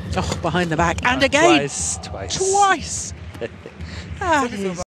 Oh, behind the back. And again. Twice. Twice. That is